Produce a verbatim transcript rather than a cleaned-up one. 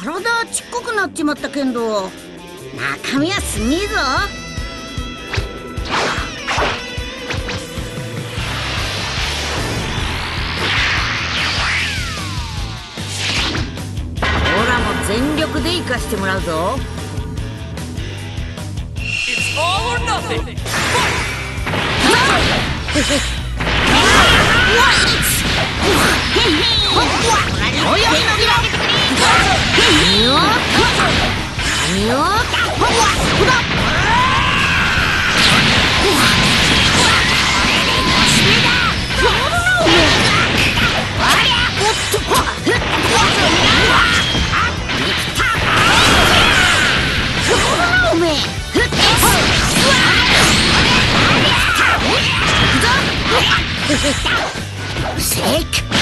体ちっこくなっちまったけんど中身はすげえぞ。オラも全力で生かしてもらうぞ。 It's all or nothing. 正解。